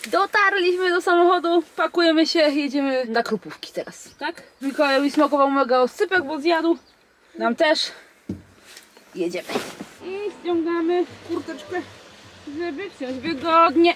Dotarliśmy do samochodu, pakujemy się, jedziemy na Krupówki teraz, tak? Mikołajowi smakował mega oscypek, bo zjadł. Nam też. Jedziemy. I ściągamy kurteczkę, żeby wsiąść wygodnie.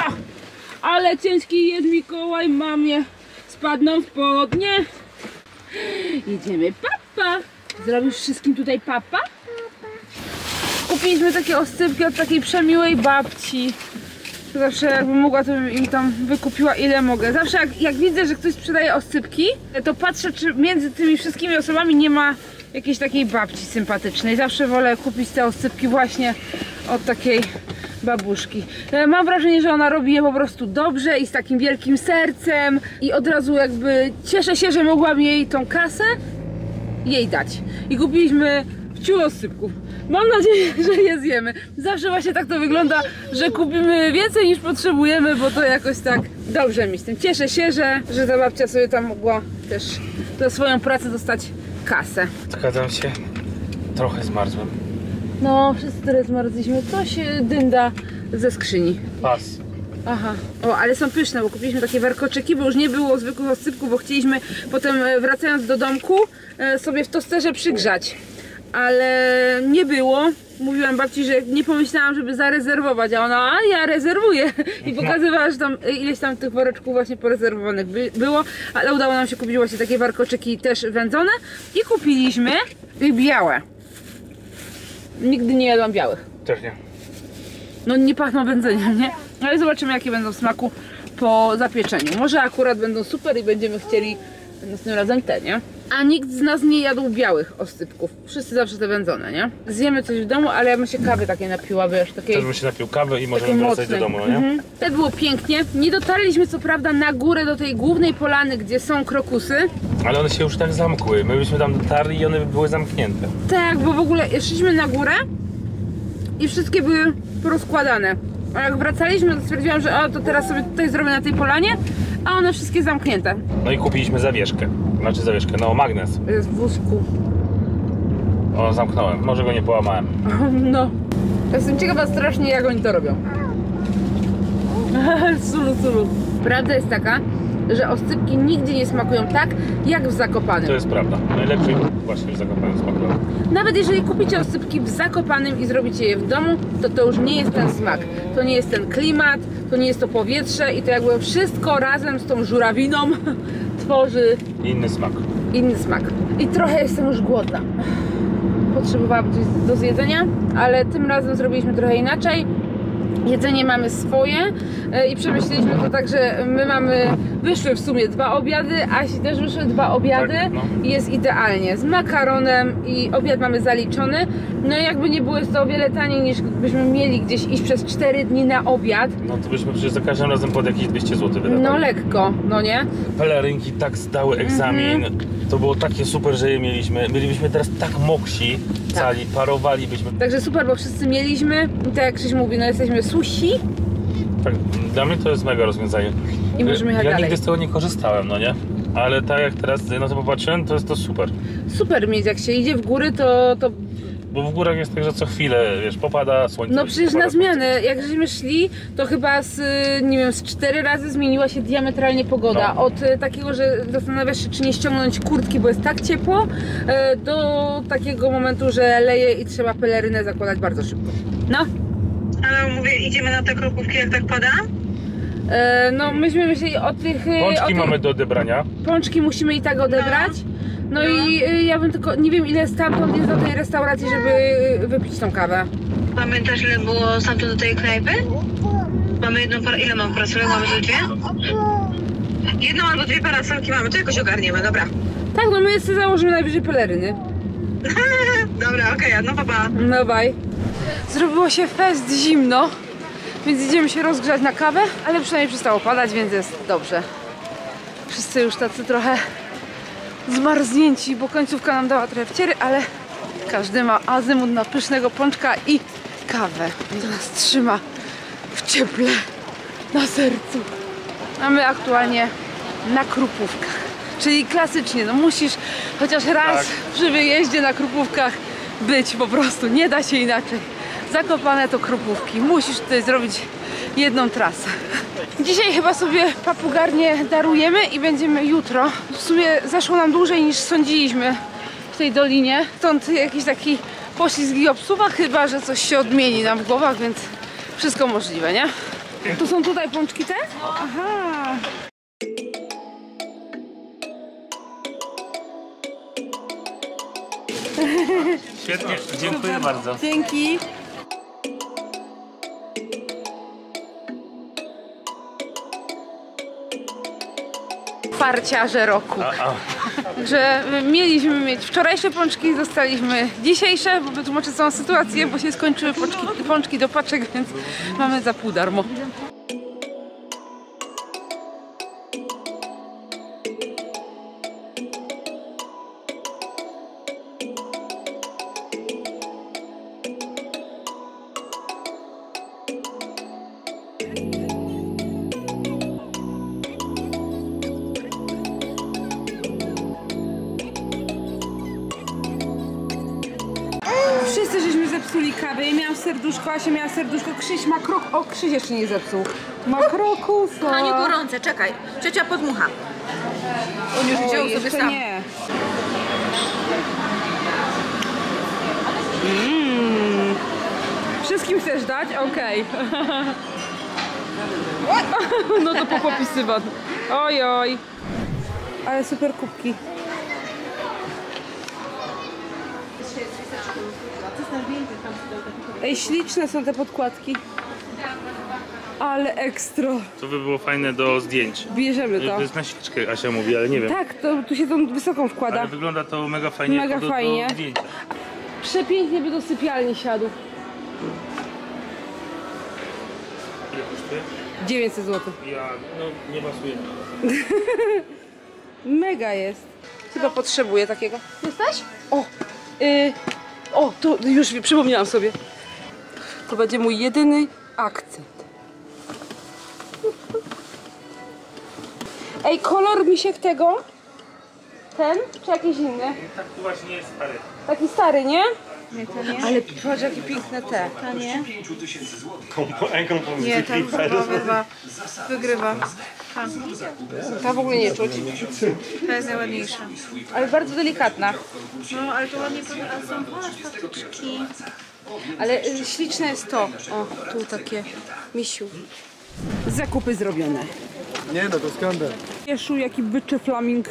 Ale ciężki jest Mikołaj, mamie spadną spodnie. Jedziemy, papa. Zrobisz wszystkim tutaj papa? Kupiliśmy takie oscypki od takiej przemiłej babci. Zawsze jakbym mogła, to bym im tam wykupiła ile mogę. Zawsze jak widzę, że ktoś sprzedaje oscypki, to patrzę, czy między tymi wszystkimi osobami nie ma jakiejś takiej babci sympatycznej. Zawsze wolę kupić te oscypki właśnie od takiej babuszki. Mam wrażenie, że ona robi je po prostu dobrze i z takim wielkim sercem i od razu jakby cieszę się, że mogłam jej tą kasę dać. I kupiliśmy wciół oscypków. Mam nadzieję, że je zjemy. Zawsze właśnie tak to wygląda, że kupimy więcej niż potrzebujemy, bo to jakoś tak dobrze mi z tym. Cieszę się, że ta babcia sobie tam mogła też za swoją pracę dostać kasę. Zgadzam się. Trochę zmarzłem. No, wszyscy teraz zmarzliśmy. Coś dynda ze skrzyni. Pas. Aha. O, ale są pyszne, bo kupiliśmy takie warkoczyki, bo już nie było zwykłych oscypków, bo chcieliśmy potem wracając do domku sobie w tosterze przygrzać. Ale nie było. Mówiłam babci, że nie pomyślałam, żeby zarezerwować, a ona, ja rezerwuję. I pokazywała, że tam ileś tam tych woreczków właśnie porezerwowanych było, ale udało nam się kupić właśnie takie warkoczyki też wędzone i kupiliśmy białe. Nigdy nie jadłam białych. Też nie. No nie pachną wędzeniem, nie? Ale zobaczymy, jakie będą w smaku po zapieczeniu. Może akurat będą super i będziemy chcieli następnym razem te, nie? A nikt z nas nie jadł białych oscypków. Wszyscy zawsze te wędzone, nie? Zjemy coś w domu, ale ja bym się kawy takiej napiła, wiesz, takiej... Też bym się napił kawy i możemy wracać do domu, no nie? Tak było pięknie. Nie dotarliśmy co prawda na górę do tej głównej polany, gdzie są krokusy. Ale one się już tak zamkły. My byśmy tam dotarli i one były zamknięte. Tak, bo w ogóle szliśmy na górę i wszystkie były porozkładane. A jak wracaliśmy, to stwierdziłam, że o, to teraz sobie tutaj zrobię na tej polanie, a one wszystkie zamknięte. No i kupiliśmy zawieszkę. Znaczy zawieszkę, no magnes. Jest w wózku. O, zamknąłem. Może go nie połamałem. No. Jestem ciekawa strasznie, jak oni to robią. Sulu. Prawda jest taka, że oscypki nigdzie nie smakują tak, jak w Zakopanem. To jest prawda. Najlepiej właśnie w Zakopanem smakują. Nawet jeżeli kupicie oscypki w Zakopanem i zrobicie je w domu, to już nie jest ten smak. To nie jest ten klimat, to nie jest to powietrze i to jakby wszystko razem z tą żurawiną tworzy Inny smak. inny smak. I trochę jestem już głodna. Potrzebowałabym coś do zjedzenia, ale tym razem zrobiliśmy trochę inaczej. Jedzenie mamy swoje i przemyśleliśmy to tak, że wyszły w sumie 2 obiady, Asi też wyszły 2 obiady tak, no. I jest idealnie, z makaronem i obiad mamy zaliczony. No i jakby nie było, jest to o wiele taniej niż byśmy mieli gdzieś iść przez 4 dni na obiad. No to byśmy przecież za każdym razem pod jakieś 200 zł wydawali. No lekko, no nie? Pelerynki tak zdały egzamin. To było takie super, że je mieliśmy. Bylibyśmy teraz tak moksi, cali, parowalibyśmy. Także super, bo wszyscy mieliśmy i tak jak Krzyś mówi, no jesteśmy susi. Tak, dla mnie to jest mega rozwiązanie. I możemy jechać ja dalej. nigdy z tego nie korzystałem, no nie? Ale tak jak teraz na to popatrzyłem, to jest to super. Super mieć, jak się idzie w góry, to Bo w górach jest tak, że co chwilę, wiesz, popada słońce. no przecież na zmianę, jak żeśmy szli, to chyba nie wiem, z 4 razy zmieniła się diametralnie pogoda. No. Od takiego, że zastanawiasz się, czy nie ściągnąć kurtki, bo jest tak ciepło, do takiego momentu, że leje i trzeba pelerynę zakładać bardzo szybko. No. Ale mówię, idziemy na te Krupówki, jak tak pada? No myśmy myśleli o tych... Pączki mamy do odebrania. Pączki musimy i tak odebrać. No i ja bym tylko, nie wiem ile stamtąd jest do tej restauracji, żeby wypić tą kawę. Pamiętasz, ile było stamtąd do tej knajpy? Mamy jedną parę, ile mamy parasolek? Mamy tu 2? Jedną albo 2 parasolki mamy, to jakoś ogarniemy, dobra. Tak, no my sobie założymy najwyżej peleryny. Dobra, okej, no pa. No bye. Zrobiło się fest zimno, więc idziemy się rozgrzać na kawę, ale przynajmniej przestało padać, więc jest dobrze. Wszyscy już tacy trochę zmarznięci, bo końcówka nam dała trochę wciery, ale każdy ma azymut na pysznego pączka i kawę. To nas trzyma w cieple na sercu. A my aktualnie na Krupówkach. Czyli klasycznie, no musisz chociaż raz przy wyjeździe na Krupówkach być po prostu. Nie da się inaczej. Zakopane to Krupówki. Musisz tutaj zrobić jedną trasę. Dzisiaj chyba sobie papugarnię darujemy i będziemy jutro. W sumie zeszło nam dłużej niż sądziliśmy w tej dolinie. Stąd jakiś taki poślizg i obsuwa, chyba że coś się odmieni nam w głowach, więc wszystko możliwe, nie? Tu są tutaj pączki te? Aha. Świetnie, dziękuję bardzo. Dzięki. Farciarze roku. Także mieliśmy mieć wczorajsze pączki, dostaliśmy dzisiejsze, bo wytłumaczę całą sytuację, bo się skończyły pączki do paczek, więc mamy za pół darmo. Wszyscy żeśmy zepsuli kawę. Ja miałam serduszko, Asia miała serduszko, Krzyś ma krok... O, Krzyś jeszcze nie zepsuł. Ma krokusa. A nie gorące, czekaj. Ciocia podmucha. On już wziął sobie sam. Nie. Wszystkim chcesz dać? Okej. No to popopisywan. Oj, oj. Ale super kubki. Ej, śliczne są te podkładki. Ale ekstra. To by było fajne do zdjęć. Bierzemy to. To jest na świeczkę, Asia mówi, ale nie wiem. Tak, to tu się tą wysoką wkłada. Ale wygląda to mega fajnie. Mega fajnie. Do zdjęcia. Przepięknie by do sypialni siadł. Ile kosztuje? 900 zł. Ja, no nie pasuje. Mega jest. Chyba potrzebuję takiego. Jesteś? O, tu już przypomniałam sobie. To będzie mój jedyny akcent. Ej, kolor misiek tego? Ten? Czy jakiś inny? Tak tu właśnie jest stary. Taki stary, nie? Nie, to nie. Ale patrz, jakie piękne te. A nie? Nie, ten chyba wygrywa. Ta w ogóle nie czuć. Ta jest najładniejsza. Ale bardzo delikatna. No, ale to ładnie a są patyczki. Ale śliczne jest to. O, tu takie misiu. Zakupy zrobione. Nie no, to skandal. Jeszu, jaki byczy flaming.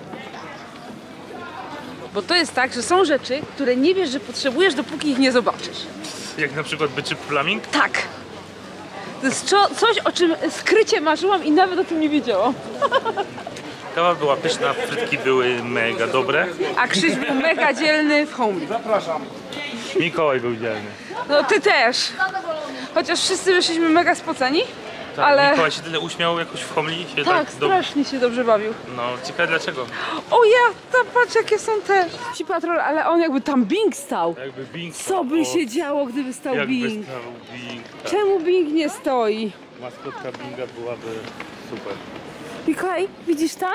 Bo to jest tak, że są rzeczy, które nie wiesz, że potrzebujesz, dopóki ich nie zobaczysz. Jak na przykład byczy flaming? Tak. To jest coś, o czym skrycie marzyłam i nawet o tym nie wiedziałam. Kawa była pyszna, frytki były mega dobre. A Krzyś był mega dzielny w Homely. Mikołaj był dzielny. No ty też. Chociaż wszyscy wyszliśmy mega spoceni. Tak, Ale... Mikołaj się tyle uśmiał jakoś w homli. Się Tak, strasznie się dobrze bawił. No, ciekawe dlaczego. O ja, tam patrz jakie są te Psi Patrol, ale on jakby tam Bing stał. Jakby Bing. Co by się działo, gdyby stał Jakby Bing? stał Bing. Tak. Czemu Bing nie stoi? Maskotka Binga byłaby super. Mikołaj, widzisz tam?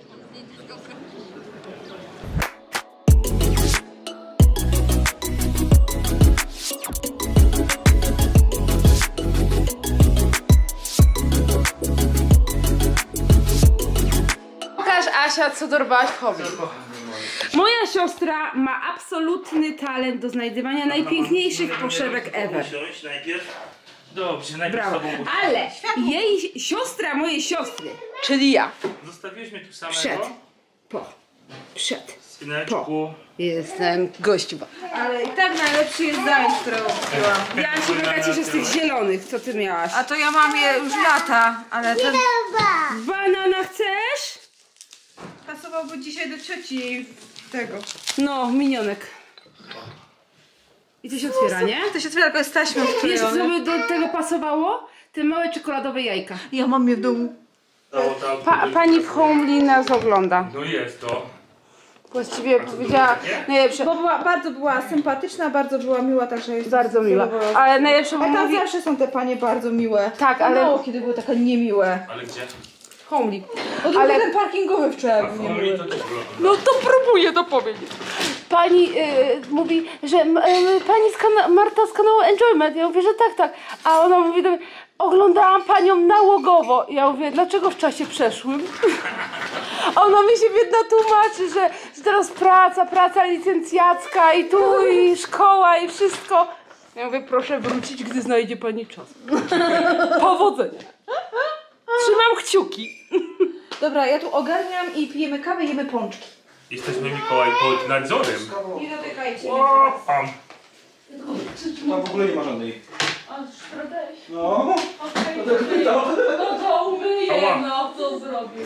Pokaż, Asia, co dorwałaś w hobby. Moja siostra ma absolutny talent do znajdywania najpiękniejszych poszewek ever. Usiąść najpierw. Dobrze, najpierw Brawo. z tobą. Ale jej siostra mojej siostry, czyli ja, Zostawiłeś mnie tu samego. przed. Syneczku. Jestem gościuwa. Ale i tak najlepszy jest zając, którego kupiłam. Ja się mega cieszę z tych zielonych, co ty miałaś. A to ja mam je już lata, ale ten Banana chcesz? pasowałby dzisiaj do cioci tego. No, minionek. I to się otwiera, nie? To się otwiera, tylko jest taśmą Wiesz, co wklejone. by do tego pasowało? Te małe czekoladowe jajka. Ja mam je w domu. Pani w Homely nas ogląda. No jest to. Właściwie powiedziała najlepsze. Bo bardzo była sympatyczna, bardzo była miła, także jest Bardzo miła. Ale najlepsze Ale tam mówi... zawsze są te panie bardzo miłe. Tak, ale... Mało kiedy były takie niemiłe. Ale gdzie? Homely. No Ale- ale ten parkingowy wczoraj był Homli niemiły. to też było. No to próbuję to powiedzieć. pani mówi, że pani Marta z kanału Enjoyment. Ja mówię, że tak. A ona mówi do mnie, oglądałam panią nałogowo. Ja mówię, dlaczego w czasie przeszłym? A ona mi się biedna tłumaczy, że teraz praca licencjacka i tu i szkoła i wszystko. Ja mówię, proszę wrócić, gdy znajdzie pani czas. Powodzenia. Trzymam kciuki. Dobra, ja tu ogarniam i pijemy kawę i jemy pączki. Jesteśmy, Mikołaj, pod nadzorem. Nie dotykajcie. Tam w ogóle nie ma żadnej. No. No. No to umyję, Ała. no co zrobię?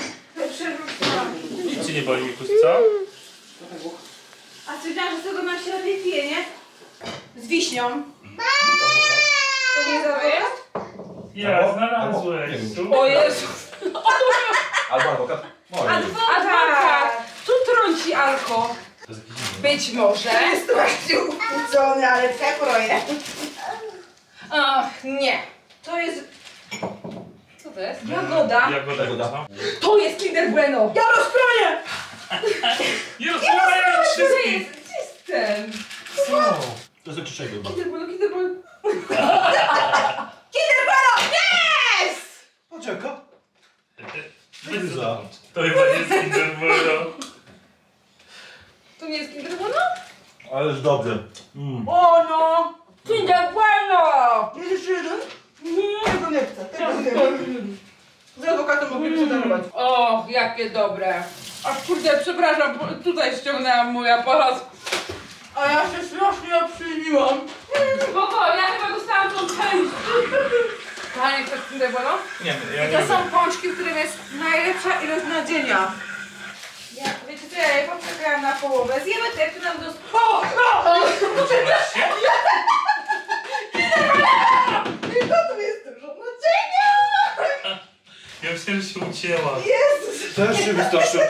Nic ci nie boli, Mikus, co? A stwierdziłam, że z tego nam się lepiej pije, nie? Z wiśnią. To nie to jest? Ja, znalazłeś. O Jezu. Albo adwokat. Adwokat. Tu trąci alko. Być może. Strasznie ukłócony, ale przeproję. Ach, nie. To jest... Co to jest? Jagoda. Jagoda. To jest Kinder Bueno. Ja rozkroję! Nie rozmawiają Gdzie wszystkich. jest? Gdzie jest ten? Co? To jest jakiś czego. Kinder Bueno, Kinder Bueno. Kinder Bueno! Yes! Poczeka. To chyba nie jest Kinder Bueno. To nie jest Kinder Bueno? Ależ dobrze. O no! Kinder Bueno! Jest jeszcze jeden? Tego nie chcę. Tego nie chcę. Z adwokatem mogliśmy darować. O, jakie dobre. Aż kurde, przepraszam, bo tutaj ściągnęłam mój aparat. A ja się strasznie obszyniłam. Spoko, ja chyba dostałam tą część. Panie, chcesz Kinder Bueno? Nie, ja I nie to są wiem. pączki, w którym jest najlepsza ilość nadzienia. Ja, wiecie co, ja je poczekałam na połowę. Zjemy te, które nam Zaczynasz się? I to tu jest dużo nadzienia! Ja myślałem, że się ucięła. Jezus! Też się wystarczyło.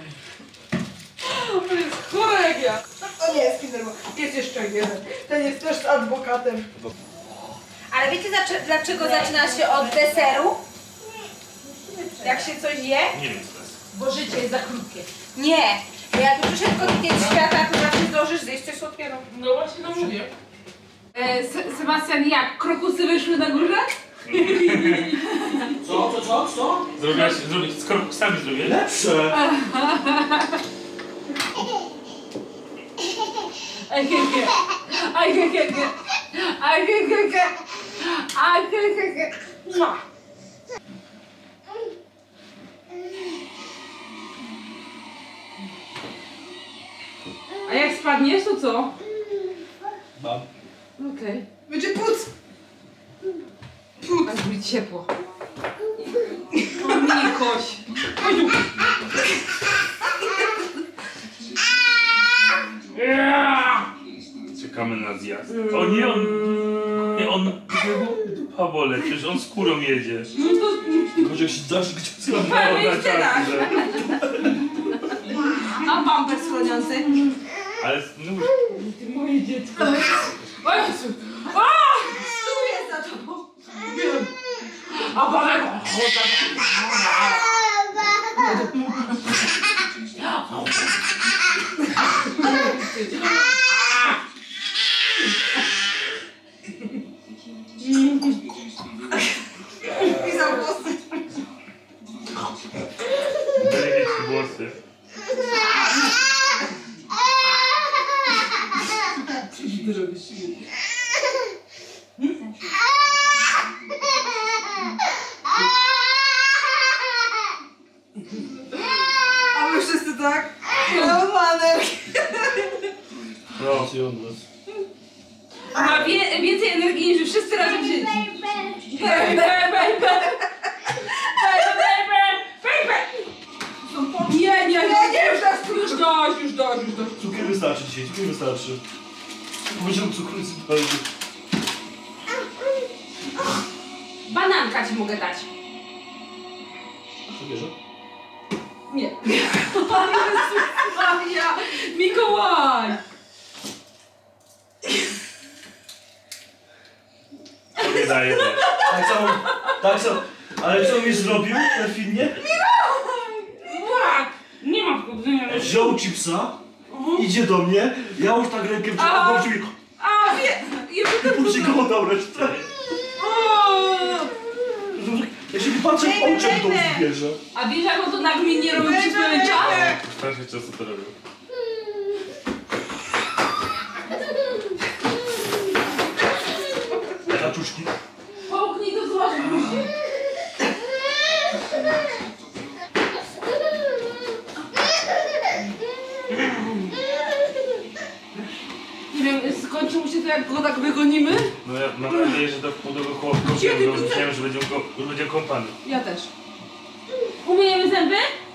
To jest chore jak ja. To nie jest Kinder Bueno. Jest jeszcze jeden. Ten jest też z adwokatem. Ale wiecie dlaczego zaczyna się od deseru? Jak się coś je? Nie wiem, co to jest. Bo życie jest za krótkie. Nie! Bo jak już przyszedł koniec świata, to zawsze zdążysz zjeść coś słodkiego. No właśnie, no mówię. Sebastian, jak? Krokusy wyszły na górze? Co? Zrobiłaś, skoro sami zrobiłeś? Lepsze. A jak spadniesz, to co? Mam. Okej. Będzie płuc! Aż mi ciepło. O, Mikoś. Czekamy na zjazd. O nie, on dupa bole, przecież on skórą jedzie. Może jak się dasz gdzie No, na czarny. A pampers chroniący? Ale no, Ty moje dziecko. O Jezu. Tu jest za tobą. A Boże. Pisał włosy. wyleje ci włosy. A my wszyscy tak? No manek. No. Ma więcej energii niż wszyscy razem wzięci. Już dość. Cukier wystarczy dzisiaj, cukier wystarczy. Powiedziałem cukru i zupełnie. Bananka ci mogę dać. Co bierze? Nie. Maria, Mikołaj. Nie daje też. Tak samo. Ale co mi zrobił perfidnie? Nie ma powodzenia. Wziął chipsa, idzie do mnie, ja już tak rękę A, przypadam, A, wie! Ja musi go odebrać. Ja się nie patrzę w oczy w tą zwierzę. A wiesz, jak on to nagminnie robił przez pewien czas? Strasznie często to robię. Kaczuszki. Połknij to złożyć musi. Nie wiem, skończy mu się to, jak go tak wygonimy? No ja mam nadzieję, że do wpół do chłopca go rzuciłem, że będzie kąpany. Ja też. Umyjemy zęby?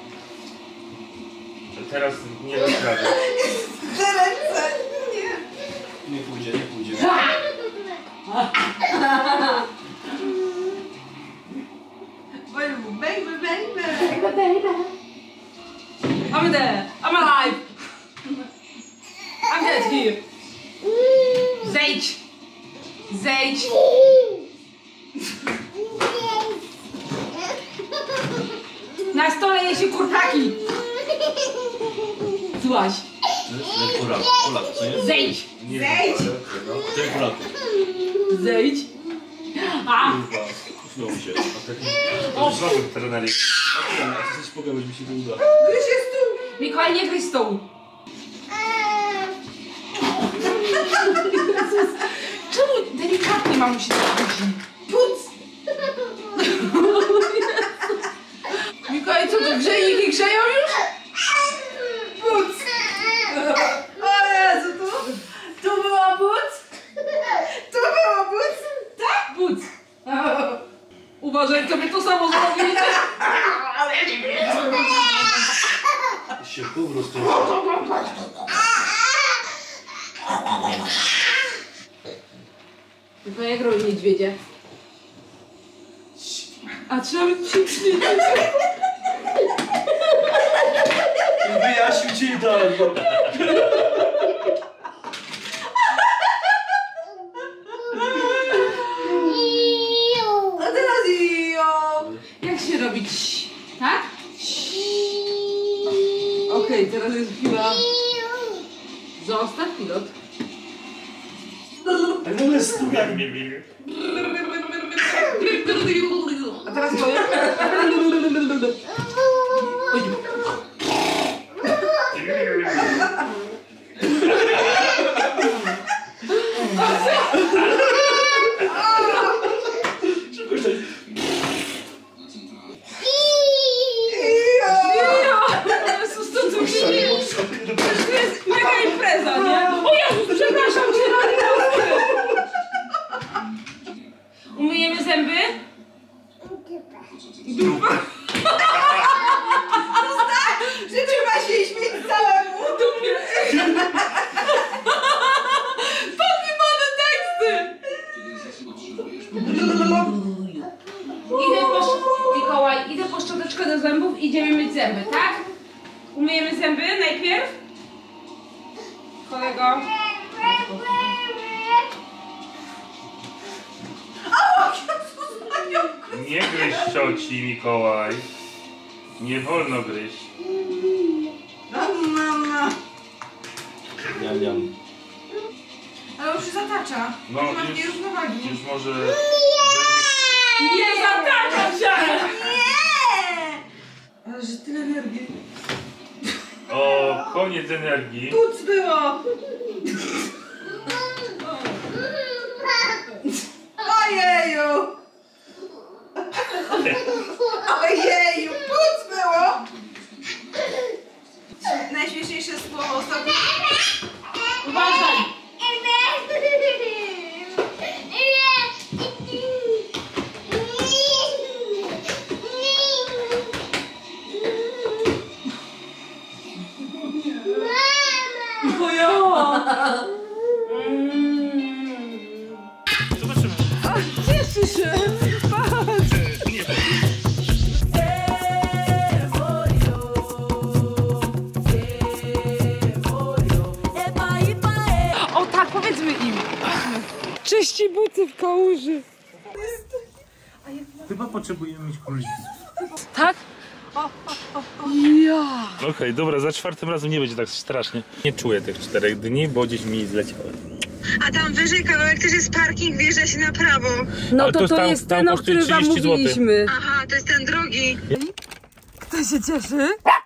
Teraz nie da rady. Nie pójdzie, nie pójdzie. I'm there. I'm alive. I'm dead here. Zejdź. Zejdź. Na stole je się kurczaki. Złaś. Polak, co nie? Zejdź. Zejdź! To jest Polak. Zejdź. A. Znowu się. Znowu trenery. Spokojnie, mi się to uda. Gryź jest tu! Mikołaj, nie gryź stołu. Czemu delikatnie mamusi tak chodzi? Puc! Mikołaj, co to grzejniki grzeją już? Puc! O Jezu, tu? Tu była puc? Tu była puc? Tak? Buc. Uważaj, to by to samo zrobili. Się po prostu. Mikołaj, jak robi niedźwiedzie? A trzeba być przyjemny. Wyjaśnił ci idealnie. A teraz ijo! Jak się robi ć, tak? Okej, teraz jest chwila. Zostaw pilot. Ale w ogóle stukak. A teraz powiem. Szybko się. Jezus, to co się dzieje? To jest mega impreza, nie? O Jezus, przepraszam cię, rany boskie. Umyjemy zęby? Dupa. Że trzeba się śmieć całemu! Dupie. Powymane teksty. Mikołaj, idę po szczoteczkę do zębów, idziemy myć zęby, tak? Umyjemy zęby najpierw? Kolego. Nie gryź cioci, Mikołaj. Nie wolno gryźć. Niam. Ale już się zatacza. No, Nie masz już- nierównowagi. Już może... Nie zataczam się! Nie! Ale że tyle energii. O, koniec energii. Puc było! Ojeju! Ojeju! Puc było! Najśmieszniejsze słowo ostatnio. Uważaj! Zobaczymy. Cieszy się! Patrz! Nie. O tak, powiedzmy im! Czyści buty w kałuży! Chyba potrzebujemy mieć królików. Tak? Okej, dobra, za 4 razem nie będzie tak strasznie. Nie czuję tych 4 dni, bo gdzieś mi zleciały. A tam wyżej kawałek też jest parking, wjeżdża się na prawo. No Ale to tam- jest tam ten, o kosztuje którym wam 30 zł. mówiliśmy. Aha, to jest ten drogi. Kto się cieszy?